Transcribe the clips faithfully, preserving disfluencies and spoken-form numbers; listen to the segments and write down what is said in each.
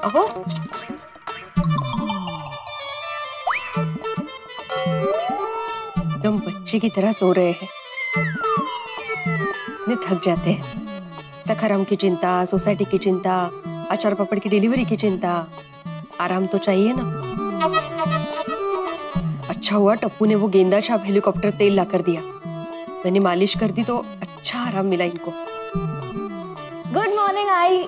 अहो एकदम बच्चे की तरह सो रहे हैं, इतने थक जाते हैं। सखाराम की चिंता, सोसाइटी की चिंता, अचार पापड़ की डिलीवरी की चिंता, आराम तो चाहिए ना। अच्छा हुआ टप्पू ने वो गेंदा छाप हेलीकॉप्टर तेल ला कर दिया, मैंने मालिश कर दी तो अच्छा आराम मिला इनको। Good morning I.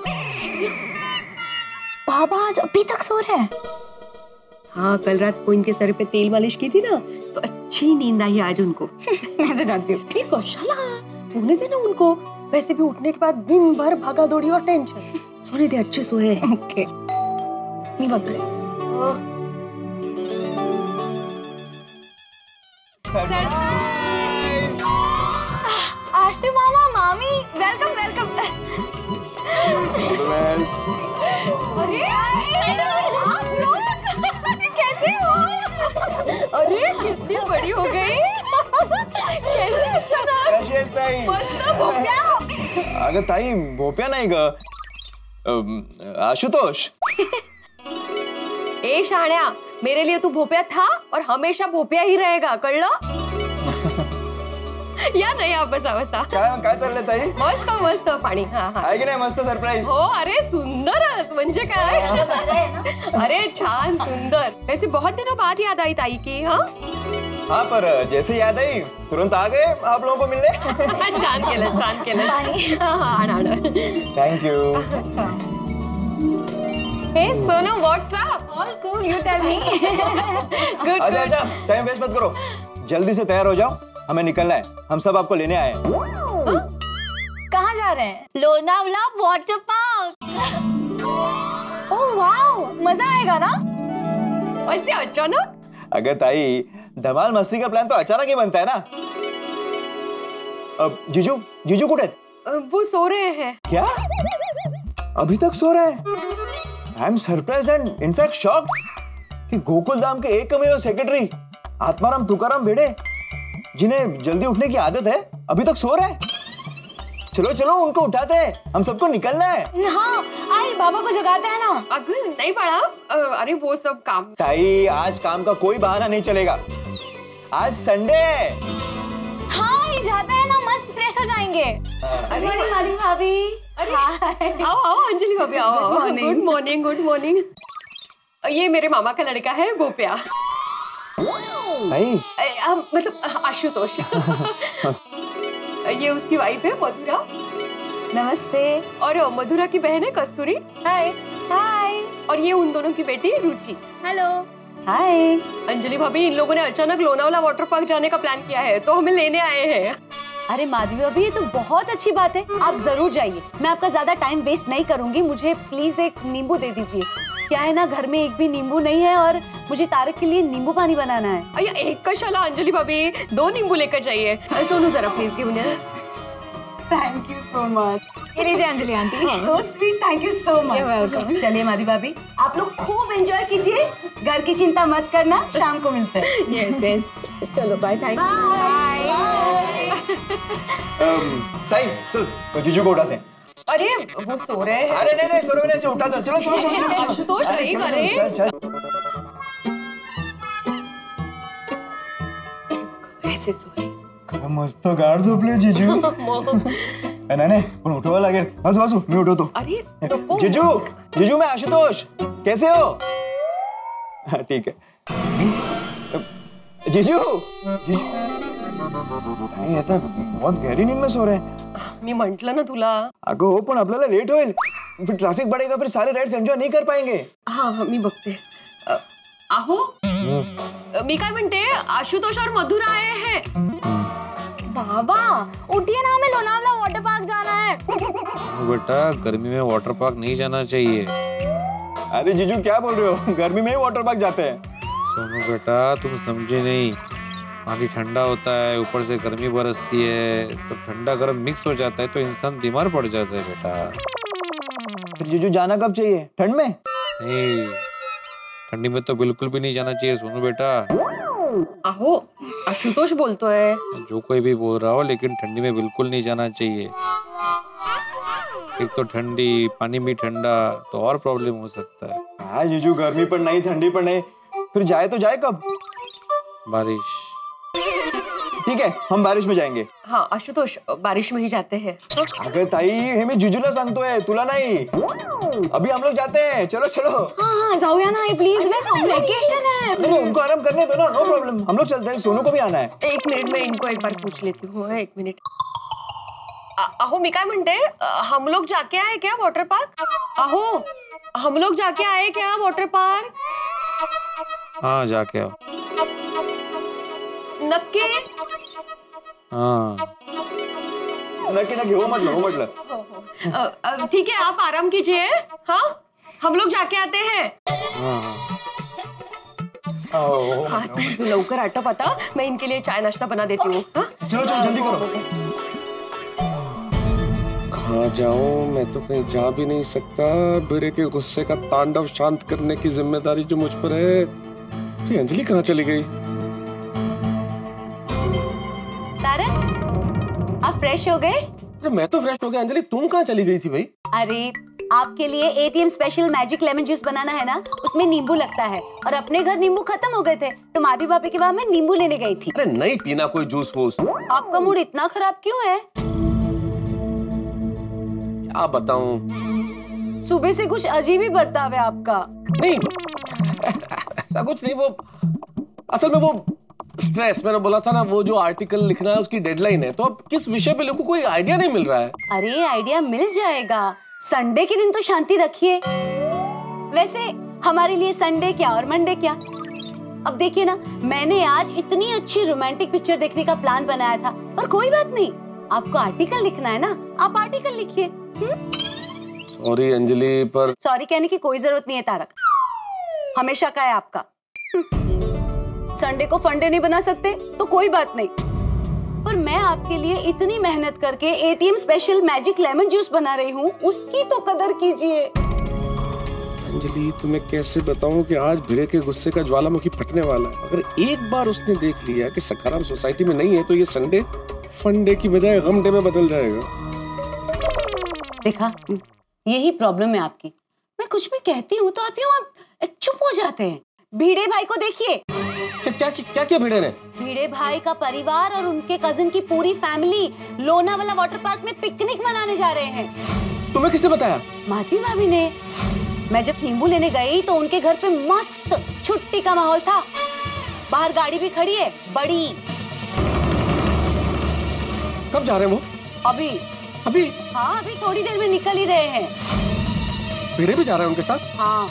बाबा आज अभी तक सो रहे हैं? हाँ, कल रात को इनके सर पे तेल मालिश की थी ना, तो अच्छी नींद आई आज उनको। मैं जगाती हूँ। ठीक कौशला, सोने देना उनको, वैसे भी उठने के बाद दिन भर भागा दौड़ी और टेंशन। सोने दे, अच्छे सोए। ओके नहीं बदले। आरती मामा, मामी, वेलकम वेलकम। अरे आप लोग कैसे हो? अरे कितनी बड़ी हो गई। कैसे अचानक? कशी आहेस ताई? मस्त भोप्या। अगं ताई, भोप्या नाही ग, आशुतोष। ए शाण्या, मेरे लिए तू भोप्या था और हमेशा भोप्या ही रहेगा, कळलं? या नाही, आप बसा बसा। काय काय चाललंय ताई? मस्त मस्त पाणी। हाँ हाँ, आहे की नाही मस्त सरप्राईज? हो, अरे सुंदरच, म्हणजे काय? अरे छान सुंदर। वैसे बहुत दिनों बाद याद आई ताई की। हाँ हाँ, पर जैसे याद आई तुरंत आ गए आप लोगों को मिलने। छान केलं, छान केलं। हाँ हाँ, आण आण। Thank you. Hey Sonu, what's up? All cool, you tell me. Good अच्छा अच्छा, टाइम वेस्ट मत करो, जल्दी से तैयार हो जाओ, हमें निकलना है, हम सब आपको लेने आए हैं। कहाँ जा रहे हैं? Lonavala water park. Oh wow, मजा आएगा ना? वैसे अचानक? अगर ताई, धमाल मस्ती का प्लान तो अचानक ही बनता है ना। अब जीजू, जीजू कुठे हैं? वो सो रहे हैं। क्या? अभी तक सो रहे हैं? I am surprise and in fact shocked कि गोकुल धाम के एकमेव सेक्रेटरी आत्माराम तुकाराम भिड़े, जिन्हें जल्दी उठने की आदत है, अभी तक सो रहे हैं। चलो चलो, उनको उठाते हैं, हम सबको निकलना है। हाँ, आई बाबा को जगाते हैं ना। अगर नहीं पड़ा, अरे वो सब काम। ताई, आज काम का कोई बहाना नहीं चलेगा, आज संडे है। हाँ, ये जाते हैं ना, मस्त फ्रेश हो जाएंगे। अरे माली भाभी, अरे आओ आओ अंजलि भाभी, आओ आओ। Good morning, good morning. ये मेरे मामा का लड़का है भोप्या। ताई, मतलब आशुतोष। ये उसकी वाइफ है मधुरा। नमस्ते। और मधुरा की बहन है कस्तूरी। हाय हाय। और ये उन दोनों की बेटी रुचि। हेलो। हाय। अंजलि भाभी, इन लोगों ने अचानक लोनावला वाटर पार्क जाने का प्लान किया है, तो हमें लेने आए हैं। अरे माधवी भाभी, ये तो बहुत अच्छी बात है, आप जरूर जाइए। मैं आपका ज्यादा टाइम वेस्ट नहीं करूंगी, मुझे प्लीज एक नींबू दे दीजिए। क्या है ना, घर में एक भी नींबू नहीं है और मुझे तारक के लिए नींबू पानी बनाना है। अయ్యా, एक कशाला अंजलि भाभी, दो नींबू लेकर जाइए। सोनू जरा please give me. Thank you so much. ये लीजिए Anjali aunty. So sweet, thank you so much. Welcome. चलिए माधवी भाभी, आप लोग खूब एंजॉय कीजिए, घर की चिंता मत करना, शाम को मिलते हैं। यस यस, चलो बाय, थैंक यू। ताई चल, जीजू को उठाते हैं। अरे वो सो रहे हैं। अरे नहीं नहीं, सो रहे नहीं, उठा दो, चलो चलो चलो चलो। आशुतोष, अरे नहीं चलो, करे। चल चल। ऐसे सोए। काय मस्त गाढ झोपले जीजू। नाही नाही, पण उठवावं लागेल। वाजू वाजू, मी उठवतो। अरे नको। जीजू, जीजू, मैं आशुतोष, कैसे हो? हाँ, ठीक है। जीजू, जीजू, नहीं, आता बहुत गहरी नींद में सो रहे हैं। मी म्हंटलं ना तुला। अगं हो, पण आपल्याला लेट होईल, फिर ट्रैफिक बढ़ेगा, फिर सारे राइड्स एंजॉय नहीं कर पाएंगे। हाँ हाँ, मी बघते। अ, आहो, मी काय म्हणते, आशुतोष और मधुरा आए हैं। बाबा उठिए ना, हमें लोनावला वाटर पार्क जाना है। बेटा, गर्मी में वाटर पार्क नहीं जाना चाहिए। अरे जीजू, क्या बोल रहे हो, गर्मी में ही वाटर पार्क जाते हैं। सोनू बेटा, तुम समझे नहीं, पानी ठंडा होता है, ऊपर से गर्मी बरसती है, तो ठंडा गर्म मिक्स हो जाता है तो इंसान बीमार पड़ जाता है बेटा। फिर जीजू जाना कब चाहिए, ठंड में? नहीं, ठंडी में तो बिल्कुल भी नहीं जाना चाहिए सोनू बेटा। आहो, आशुतोष बोलतोय। जो कोई भी बोल रहा हो, लेकिन ठंडी में बिल्कुल नहीं जाना चाहिए। एक तो ठंडी, पानी भी ठंडा, तो और प्रॉब्लम हो सकता है। हाँ जीजू, गर्मी पर नहीं, ठंडी पर नहीं, फिर जाए तो जाए कब? बारिश। ठीक है, हम बारिश में जाएंगे। हाँ आशुतोष, बारिश में ही जाते हैं। अगं ताई, हे मी जीजूला सांगतोय, तुला नाही। अभी हम लोग जाते हैं, चलो चलो। हाँ हाँ जाऊया ना प्लीज, वेकेशन है। नहीं, उनको आराम करने दो ना, नो प्रॉब्लम, हम लोग चलते हैं, सोनू को भी आना है। एक मिनिट में इनको एक बार पूछ लेती हूँ। एक मिनिट। अ- अहो मी काय म्हणते, अ, हम लोग जाके आए क्या वाटर पार्क? अहो हम लोग जाके आए क्या वाटर पार्क? हाँ जाके आओ। नक्की? हाँ नक्की नक्की, हो म्हटलं, हो म्हटलं। हो, हो। अ, अ, ठीक है, आप आराम कीजिए। हाँ हम लोग जाके आते हैं। हाँ आओ, हाँ तू लवकर आटप आता, मैं इनके लिए चाय नाश्ता बना देती हूँ। हाँ? चलो चलो जल्दी करो। कहाँ जाऊं, मैं तो कहीं जा भी नहीं सकता। बेड़े के गुस्से का तांडव शांत करने की जिम्मेदारी जो मुझ पर है। ये अंजलि कहाँ चली गई? तारक, आप फ्रेश हो गए? अरे मैं तो फ्रेश हो गया, अंजलि तुम कहाँ चली गई थी भाई? अरे आपके लिए ATM special magic lemon juice बनाना है ना, उसमें नींबू लगता है, और अपने घर नींबू खत्म हो गए थे तो माधी भाभी के वहाँ मैं नींबू लेने गई थी। अरे नहीं पीना कोई जूस वूस। आपका मूड इतना खराब क्यों है? क्या बताऊं? सुबह से कुछ अजीब ही बर्ताव है आपका। नहीं ऐसा कुछ नहीं, वो असल में वो स्ट्रेस, मैंने बोला था ना, वो जो आर्टिकल लिखना है उसकी डेडलाइन है, तो अब किस विषय पे लिखूं कोई आइडिया नहीं मिल रहा है। अरे आइडिया मिल जाएगा, संडे के दिन तो शांति रखिए। वैसे हमारे लिए संडे क्या और मंडे क्या। अब देखिए ना, मैंने आज इतनी अच्छी रोमांटिक पिक्चर देखने का प्लान बनाया था, पर कोई बात नहीं, आपको आर्टिकल लिखना है ना, आप आर्टिकल लिखिए। सॉरी अंजलि, पर सॉरी कहने की कोई जरूरत नहीं है तारक, हमेशा का है आपका। संडे को फंडे नहीं बना सकते तो कोई बात नहीं, पर मैं आपके लिए इतनी मेहनत करके ATM special magic lemon juice बना रही हूँ, उसकी तो कदर कीजिए। अंजलि तुम्हें कैसे बताऊं कि आज भिड़े के गुस्से का ज्वालामुखी फटने वाला है। अगर एक बार उसने देख लिया कि सखाराम सोसाइटी में नहीं है तो ये संडे फंडे की बजाय गमडे में बदल जाएगा। देखा, यही प्रॉब्लम है आपकी, मैं कुछ भी कहती हूँ तो आप यूँ चुप हो जाते हैं। भिड़े भाई को देखिए। क्या क्या क्या क्या भिड़े ने? भिड़े भाई का परिवार और उनके कजिन की पूरी फैमिली लोनावाला वाटर पार्क में पिकनिक मनाने जा रहे हैं। तुम्हें किसने बताया? माधी भाभी ने। मैं जब नींबू लेने गई तो उनके घर पे मस्त छुट्टी का माहौल था, बाहर गाड़ी भी खड़ी है बड़ी। कब जा रहे हैं वो? अभी अभी? हाँ अभी थोड़ी देर में निकल ही रहे हैं। भिड़े भी जा रहे हैं उनके साथ? हाँ।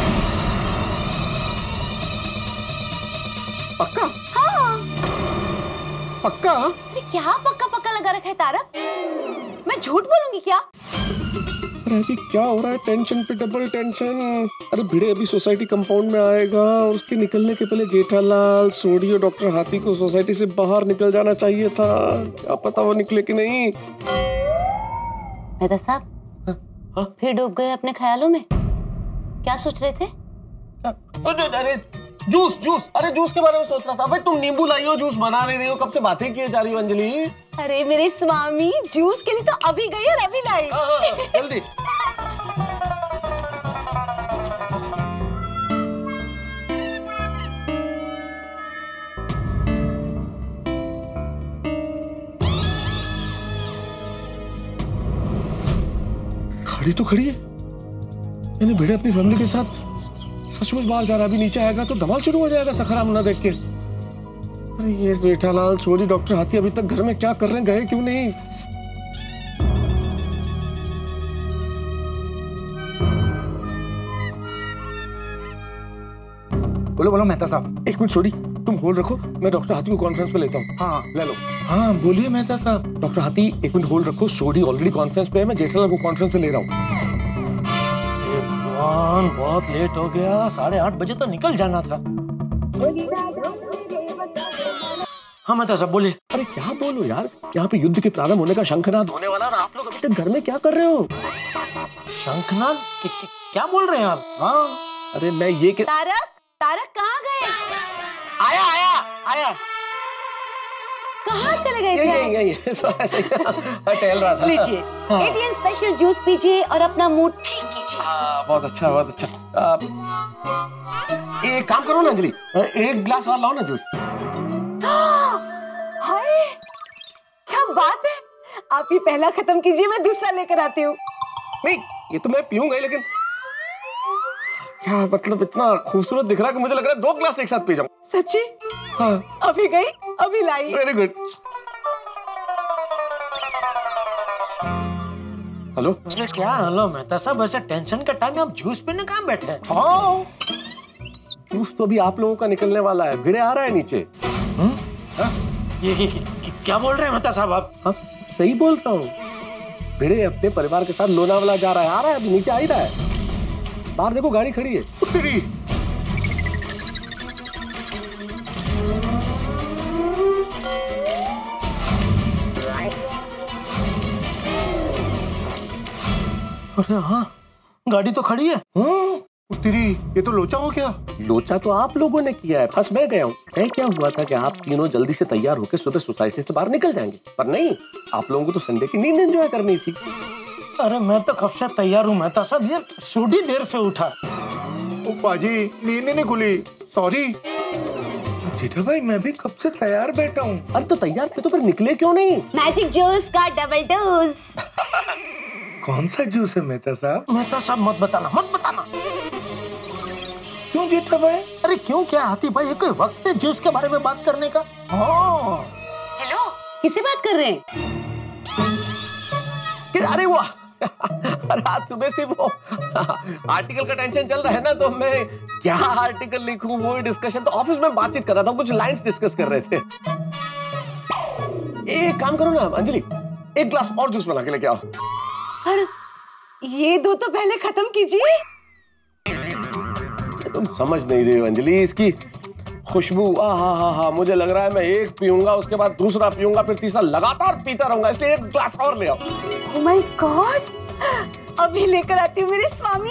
पक्का? हाँ। पक्का? अरे क्या पक्का पक्का लगा रखा है तारक, मैं झूठ बोलूंगी क्या? अरे जी क्या हो रहा है, टेंशन पे डबल टेंशन। अरे भिड़े अभी सोसाइटी कंपाउंड में आएगा और उसके निकलने के पहले जेठालाल, सोडी और डॉक्टर हाथी को सोसाइटी से बाहर निकल जाना चाहिए था। क्या पता वो निकले कि नहीं। मेहता साहब, हाँ? फिर डूब गए अपने ख्यालों में? क्या सोच रहे थे? अरे जूस जूस अरे जूस के बारे में सोच रहा था। भाई तुम नींबू लाई हो, जूस बना नहीं रही हो, कब से बातें किए जा रही हो अंजलि? अरे मेरे स्वामी, जूस के लिए तो अभी गई और अभी लाई। जल्दी। खड़ी तो खड़ी है, यानी भिड़े अपनी फैमिली के साथ सचमुच बाहर जा रहा। अभी नीचे आएगा तो धमाल शुरू हो जाएगा सखाराम ना देख के। अरे ये जेठालाल, सोडी, डॉक्टर हाथी अभी तक घर में क्या कर रहे हैं, गए क्यों नहीं? बोलो बोलो मेहता साहब। एक मिनट सोडी, तुम होल्ड रखो, मैं डॉक्टर हाथी को कॉन्फ्रेंस पे लेता हूँ। हाँ ले लो। हाँ बोलिए मेहता साहब। डॉक्टर हाथी एक मिनट होल्ड रखो, सोडी ऑलरेडी कॉन्फ्रेंस पे है, मैं जेठालाल को कॉन्फ्रेंस पे ले रहा हूँ। भगवान बहुत लेट हो गया, साढ़े आठ बजे तो निकल जाना था। हाँ मैं सब बोले। अरे क्या बोलो यार, यहाँ पे युद्ध के प्रारंभ होने का शंखनाद होने वाला और आप लोग अभी तक घर में क्या कर रहे हो? शंखनाद? क्या बोल रहे हैं आप? हाँ अरे मैं ये कि... तारक, तारक कहाँ गए? आया आया आया। कहाँ कहाँ चले गए थे? यही यही यही तो ऐसे ही टहल रहा था। लीजिए एटीएम स्पेशल जूस पीजिए और अपना मूड ठीक कीजिए। हाँ, बहुत अच्छा बहुत अच्छा। आ, एक काम करो ना अंजलि, एक ग्लास और लाओ ना जूस। हाय क्या बात है, आप ये पहला खत्म कीजिए, मैं दूसरा लेकर आती हूँ। नहीं ये तो मैं पीऊंगा ही, लेकिन क्या मतलब इतना खूबसूरत दिख रहा है कि मुझे लग रहा है दो ग्लास एक साथ पी जाऊं। सच्ची? हाँ। अभी गई अभी लाई। Very good. हेलो। अरे क्या हेलो मेहता साहब, ऐसे टेंशन के टाइम में आप जूस पीने कहाँ बैठे हैं? हाँ जूस तो अभी आप लोगों का निकलने वाला है, भिड़े आ रहा है नीचे। हम्म? ये, ये, ये क्या बोल रहे हैं मेहता साहब आप? हाँ सही बोल रहा हूँ, भिड़े अपने परिवार के साथ लोनावाला जा रहा है, आ रहा है अभी नीचे आ ही रहा है। बाहर देखो गाड़ी खड़ी है। अरे हाँ गाड़ी तो खड़ी है। हाँ तेरी, ये तो लोचा हो गया। लोचा तो आप लोगों ने किया है, फंस मैं गया हूँ। क्या हुआ था कि आप तीनों जल्दी से तैयार होकर सुबह सोसाइटी से बाहर निकल जाएंगे, पर नहीं, आप लोगों को तो संडे की नींद एंजॉय करनी थी। अरे मैं तो कब से तैयार हूँ मेहता साहब, ये छोटी देर से उठा। ओ पाजी नींद नहीं खुली, सॉरी। जेठा भाई मैं भी कब से तैयार बैठा हूँ। अरे तो तैयार थे तो फिर निकले क्यों नहीं? मैजिक जूस का डबल डोज। कौन सा जूस है मेहता साहब? मेहता साहब मत बताना मत बताना। क्यों जेठा भाई? अरे क्यों क्या हाथी भाई, ये कोई वक्त है जूस के बारे में बात करने का? हाँ। हेलो किससे बात कर रहे हैं? अरे वो अरे आज सुबह से वो आर्टिकल का टेंशन चल रहा है ना, तो मैं क्या आर्टिकल लिखूं वो डिस्कशन, तो ऑफिस में बातचीत कर रहा था, कुछ लाइंस डिस्कस कर रहे थे। एक काम करो ना अंजलि, एक ग्लास और जूस बना के लेके आओ। अरे ये दो तो पहले खत्म कीजिए। तुम समझ नहीं रही हो अंजलि, इसकी खुशबू, आ हा हा हा, मुझे लग रहा है मैं एक पीऊंगा, उसके बाद दूसरा पीऊंगा, फिर तीसरा लगातार पीता रहूंगा, इसलिए एक ग्लास और ले आओ। Oh my God! अभी लेकर आती हूँ मेरे स्वामी।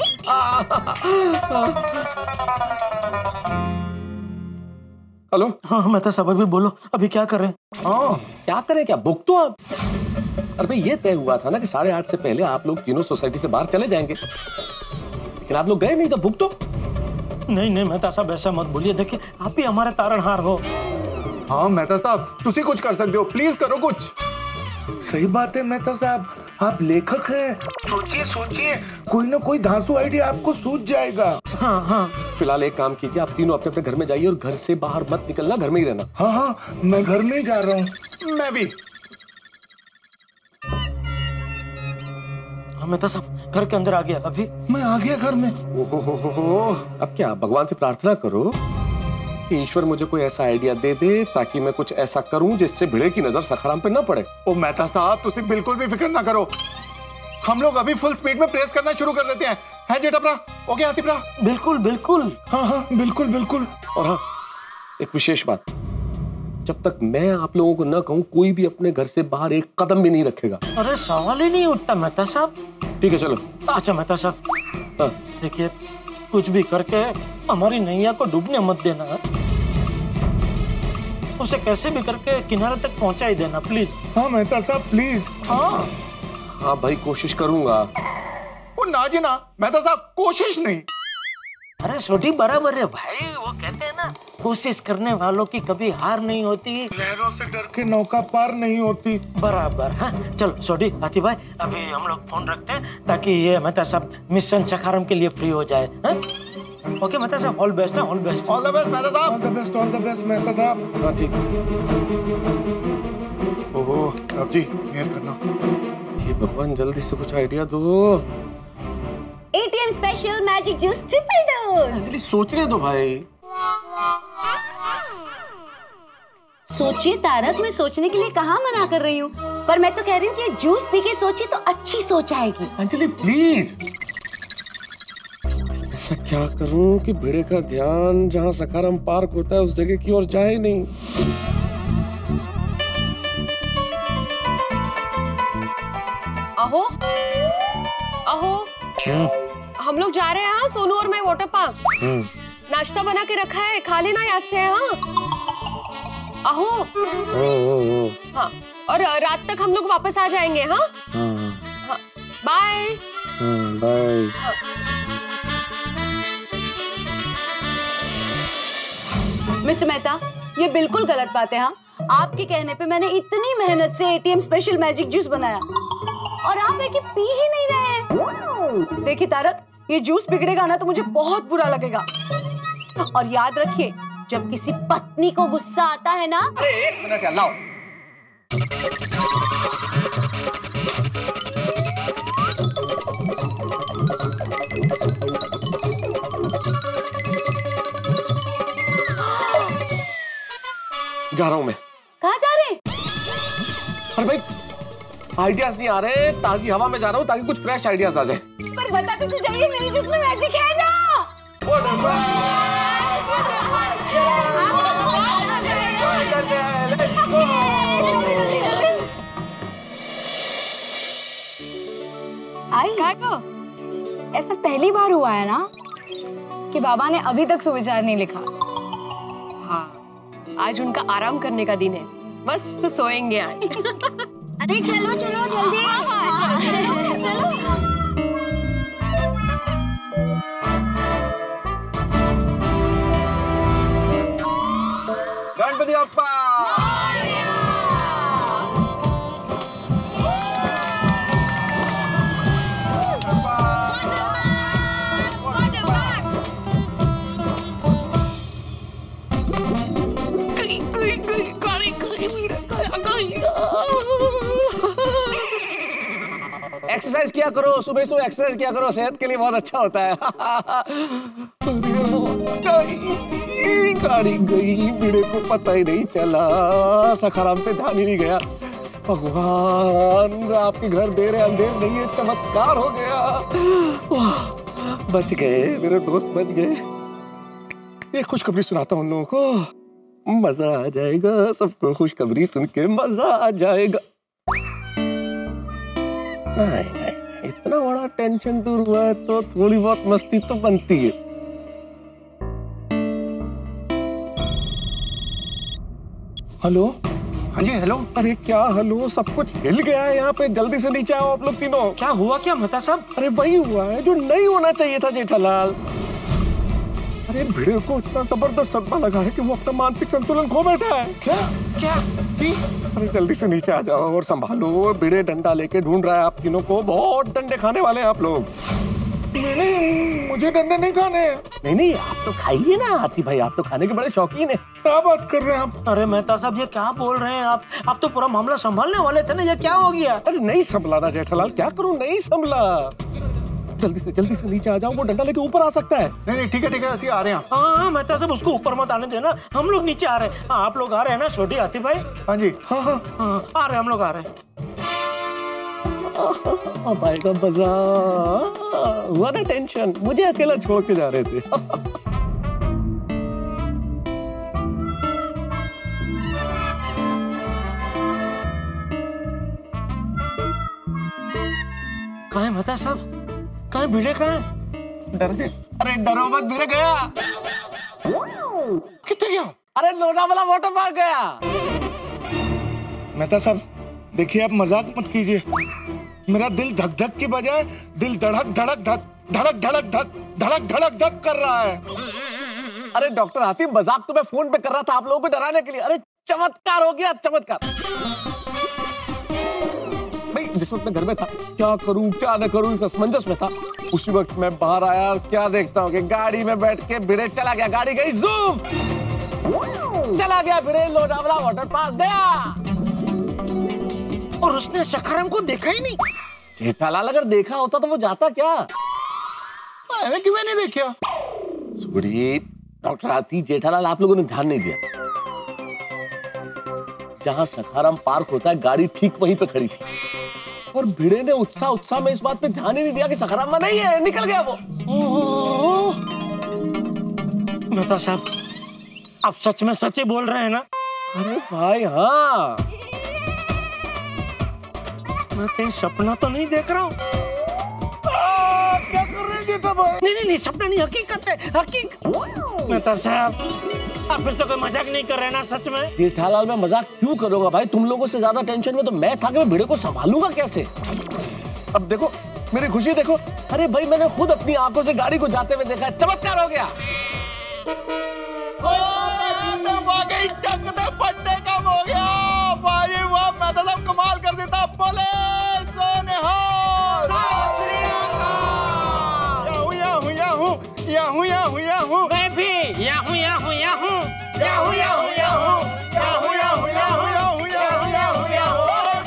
हेलो। हाँ मेहता साहब अभी बोलो, अभी क्या कर रहे हैं? हाँ क्या करें, क्या बुक तो आप। अरे भाई ये तय हुआ था ना कि साढ़े आठ से पहले आप लोग तीनों सोसाइटी से बाहर चले जाएंगे, लेकिन आप लोग गए नहीं, तो बुक तो। नहीं नहीं मेहता साहब ऐसा मत बोलिए, देखिए आप ही हमारे तारणहार हो। हाँ मेहता साहब तुसी कुछ कर सकते हो, प्लीज करो कुछ। सही बात है मेहता साहब, आप लेखक हैं, सोचिए सोचिए, कोई ना कोई धांसू आइडिया आपको सूझ जाएगा। हाँ हाँ फिलहाल एक काम कीजिए, आप तीनों अपने अपने घर में जाइए और घर से बाहर मत निकलना, घर में ही रहना। हाँ हाँ मैं घर में ही जा रहा हूँ। मैं भी। हाँ मेहता साहब घर के अंदर आ गया अभी। मैं आ गया घर में। ओहो, अब क्या भगवान से प्रार्थना करो कि ईश्वर मुझे कोई ऐसा आइडिया दे दे ताकि मैं कुछ ऐसा करूं जिससे भिड़े की नजर सखाराम पे न पड़े। ओ मेहता साहब तुसी बिल्कुल भी फिक्र ना करो, हम लोग अभी फुल स्पीड में प्रेस करना शुरू कर देते हैं, है जेठा भरा? ओके हाथी भरा? बिल्कुल बिल्कुल। हाँ हाँ बिल्कुल बिल्कुल। और हाँ एक विशेष बात, जब तक मैं आप लोगों को न कहूं कोई भी अपने घर से बाहर एक कदम भी नहीं रखेगा। अरे सवाल ही नहीं उठता मेहता साहब। ठीक है चलो। अच्छा मेहता साहब हाँ। देखिए कुछ भी करके हमारी नैया को डूबने मत देना, उसे कैसे भी करके किनारे तक पहुंचा ही देना प्लीज। हाँ मेहता साहब प्लीज। हाँ हाँ भाई कोशिश करूंगा। वो ना जी ना मेहता साहब, कोशिश नहीं। अरे छोटी बराबर है भाई, वो कहते हैं ना कोशिश करने वालों की कभी हार नहीं होती, लहरों से डर के नौका पार नहीं होती। बराबर। हाँ चलो छोटी हाथी भाई अभी हम लोग फोन रखते हैं ताकि ये मेहता साहब मिशन सखाराम के लिए फ्री हो जाए। हाँ? ओके मेहता साहब ऑल बेस्ट है, all best. All the best Mehta साहब। All the best all the best Mehta साहब। हाँ ठीक। ओहो अब जी मेहर करना। ये भगवान जल्दी से कुछ आइडिया दो। ATM special magic juice triple dose. सोचने दो भाई। सोचिए तारक, मैं सोचने के लिए कहाँ मना कर रही हूँ, पर मैं तो कह रही हूँ कि जूस पी के सोचिए तो अच्छी सोच आएगी। अंजलि प्लीज। ऐसा क्या करूं कि भिड़े का ध्यान जहाँ सखाराम पार्क होता है उस जगह की ओर जाए नहीं। अहो अहो हम लोग जा रहे हैं हाँ, सोनू और मैं वाटर पार्क। नाश्ता बना के रखा है, खा लेना याद से। हाँ आहो। ओ ओ ओ हाँ, और रात तक हम लोग वापस आ जाएंगे। हाँ हाँ हाँ, बाय बाय। मिस्टर मेहता, ये बिल्कुल गलत बात है। हाँ, आपके कहने पे मैंने इतनी मेहनत से एटीएम स्पेशल मैजिक जूस बनाया और आप एक पी ही नहीं रहे हैं। देखिए तारक, ये जूस बिगड़ेगा ना तो मुझे बहुत बुरा लगेगा। और याद रखिए, जब किसी पत्नी को गुस्सा आता है ना। अरे एक मिनट यार, लाओ। जा रहा हूं मैं। कहाँ जा रहे हैं? अरे भाई, आइडियाज नहीं आ रहे, ताजी हवा में जा रहा हूँ ताकि कुछ फ्रेश आइडियाज आ जाए। पर बताते तो जाइए, मेरी जूस में मैजिक है ना। आई ऐसा पहली बार हुआ है ना कि बाबा ने अभी तक सुविचार नहीं लिखा। हाँ, आज उनका आराम करने का दिन है, बस तो सोएंगे आज। अरे चलो चलो जल्दी। हाँ, हाँ, चलो, चलो, चलो। गणपति बप्पा। एक्सरसाइज किया करो, सुबह सुबह एक्सरसाइज किया करो, सेहत के लिए बहुत अच्छा होता है। गाड़ी गई, बीड़े को पता ही नहीं चला, सखाराम पे ध्यान ही नहीं गया। भगवान, आपके घर देर है अंधेर नहीं है, चमत्कार हो गया। वाह, बच गए मेरे दोस्त, बच गए। एक खुशखबरी सुनाता हूँ उन लोगों को, मजा आ जाएगा सबको। खुशखबरी सुन के मजा आ जाएगा। नहीं, नहीं, इतना बड़ा टेंशन दूर हुआ है तो थोड़ी बहुत मस्ती तो बनती है। हेलो। हाँ जी, हेलो। अरे क्या हेलो, सब कुछ हिल गया है यहाँ पे, जल्दी से नीचे आओ आप लोग तीनों। क्या हुआ क्या मेहता साहब? अरे वही हुआ है जो नहीं होना चाहिए था जेठालाल। अरे भिड़े को इतना जबरदस्त सदमा लगा है कि वो अपना मानसिक संतुलन खो बैठा है। क्या क्या की? अरे जल्दी से नीचे आ जाओ और संभालो, भिड़े डंडा लेके ढूंढ रहा है आप तीनों को। बहुत डंडे खाने वाले हैं आप लोग। नहीं, मुझे डंडे नहीं खाने। नहीं नहीं, आप तो खाइए ना हाथी भाई, आप तो खाने के बड़े शौकीन हैं। क्या बात कर रहे हैं आप? अरे मेहता साहब, ये क्या बोल रहे हैं आप? आप तो पूरा मामला संभालने वाले थे ना, ये क्या हो गया? अरे नहीं संभला ना जेठालाल, क्या करूं, नहीं संभला। जल्दी से जल्दी से नीचे आ जाओ, वो डंडा लेके ऊपर आ सकता है। नहीं नहीं, ठीक है ठीक है, ऐसे आ रहे हैं। हाँ मेहता साहब, उसको ऊपर मत आने देना, हम लोग नीचे आ रहे हैं। हाँ, आप लोग आ रहे हैं ना छोटी हाथी भाई? हाँ जी, हाँ हाँ हाँ, आ रहे हैं, हम लोग आ रहे हैं। अब आएगा मजा। हुआ ना टेंशन, मुझे अकेला छोड़ के जा रहे थे। कहाँ है मेहता साहब? कहाँ है भिड़े? कहाँ है? डर गए? अरे डरो मत, भिड़े गया। कितने गया? अरे लोनावाला वाटर पार्क गया। मेहता साहब देखिए, आप मजाक मत कीजिए। मेरा दिल धक धक की बजाय दिल धड़क धड़क धक धड़क धड़क धक धड़क धड़क धक कर रहा है। अरे डॉक्टर हाथी, मजाक तो मैं फोन पे कर रहा था आप लोगों को डराने के लिए। अरे चमत्कार हो गया, चमत्कार। भाई जिस वक्त मैं घर में था, क्या करूं क्या न करूं इस असमंजस में था, उसी वक्त मैं बाहर आया और क्या देखता हूँ कि गाड़ी में बैठ के भिड़े चला गया। गाड़ी गई जूम, चला गया भिड़े, लोनावाला वाटर पार्क गया। और उसने सखाराम को देखा ही नहीं। जेठालाल अगर देखा होता तो वो जाता क्या? मैंने क्यों नहीं देखा? सुनिए डॉक्टर हाथी, जेठालाल आप लोगों ने ध्यान नहीं दिया। जहां सखाराम पार्क होता है, गाड़ी ठीक वहीं पे खड़ी थी और भिड़े ने उत्साह उत्साह में इस बात पे ध्यान ही नहीं दिया कि सखाराम में नहीं है, निकल गया वो। मेहता साहब, आप सच में सच ही बोल रहे हैं ना? अरे भाई हाँ, मैं कहीं सपना तो नहीं देख रहा हूँ। क्या कर रहे हैं जेठा भाई? नहीं नहीं नहीं, सपना नहीं, हकीकत है, हकीकत। मेहता साहब, आप फिर से कोई मजाक नहीं कर रहे ना सच में? जेठालाल मैं मजाक क्यों करूंगा भाई, तुम लोगों से ज्यादा टेंशन में तो मैं था कि मैं भिड़े को संभालूंगा कैसे। अब देखो मेरी खुशी देखो, अरे भाई मैंने खुद अपनी आंखों से गाड़ी को जाते हुए देखा है, चमत्कार हो गया। फट्टे कम हो गया भाई, वाह मैं तो सब कमाल कर देता। बोले याहू याहू याहू, मैं भी yahoo yahoo yahoo yahoo yahoo yahoo yahoo yahoo yahoo yahoo yahoo yahoo yahoo.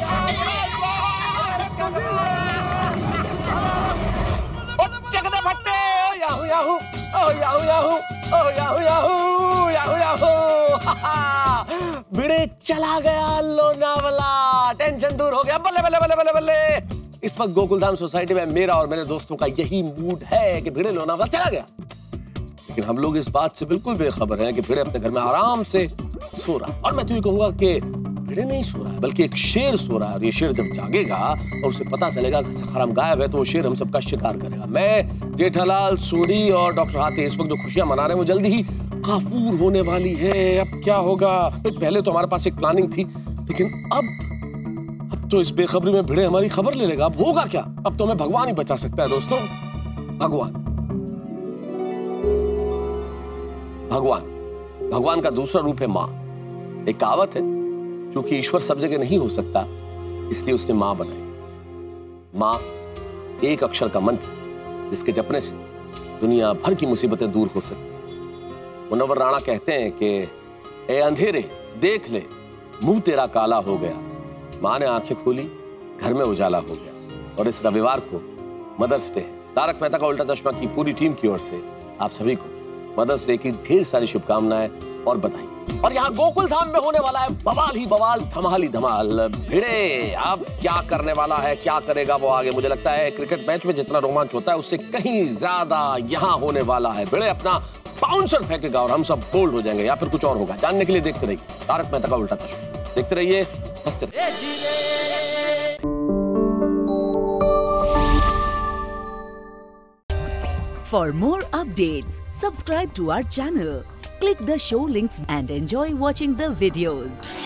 चकदे फट्टे याहू याहू ओ याहू याहू ओ yahoo yahoo yahoo yahoo. Bhide चला गया लोनावाला, टेंशन दूर हो गया, बल्ले बल्ले बल्ले बल्ले बल्ले। इस वक्त गोकुलधाम सोसाइटी में मेरा और मेरे दोस्तों का यही मूड है कि भिड़े लोनावाला चला गया, लेकिन हम लोग इस बात से बिल्कुल बेखबर हैं कि भिड़े अपने घर में आराम से सो रहा है। और मैं तो ये कहूंगा कि भिड़े नहीं सो रहा है बल्कि एक शेर सो रहा है, और ये शेर जब जागेगा और उसे पता चलेगा कि सखाराम गायब है तो वो शेर हम सबका शिकार करेगा। मैं, जेठालाल, सोडी और डॉक्टर हाथी इस वक्त जो खुशियां मना रहे हैं वो जल्दी ही काफूर होने वाली है। अब क्या होगा, पहले तो हमारे पास एक प्लानिंग थी, लेकिन अब अब तो इस बेखबरी में भिड़े हमारी खबर ले लेगा। अब होगा क्या, अब तो हमें भगवान ही बचा सकता है दोस्तों, भगवान। भगवान भगवान का दूसरा रूप है माँ। एक कहावत है, क्योंकि ईश्वर सब जगह नहीं हो सकता इसलिए उसने माँ बनाई। माँ एक अक्षर का मंत्र जिसके जपने से दुनिया भर की मुसीबतें दूर हो सकती। मुनव्वर राणा कहते हैं कि ए अंधेरे देख ले, मुंह तेरा काला हो गया। माँ ने आंखें खोली, घर में उजाला हो गया। और इस रविवार को मदर्स डे है। तारक मेहता का उल्टा चश्मा की पूरी टीम की ओर से आप सभी को मदर्स डे की ढेर सारी शुभकामनाएं और बधाई। और यहाँ गोकुल धाम में होने वाला है बवाल ही बवाल, धमाल ही धमाल। भिड़े अब क्या करने वाला है, क्या करेगा वो आगे, मुझे लगता है क्रिकेट मैच में जितना रोमांच होता है उससे कहीं ज्यादा यहाँ होने वाला है। भिड़े अपना बाउंसर फेंकेगा और हम सब बोल्ड हो जाएंगे, या फिर कुछ और होगा। जानने के लिए देखते रहिए तारक मेहता का उल्टा चश्मा, देखते रहिए, हंसते रहिए। For more updates, subscribe to our channel, click the show links and enjoy watching the videos.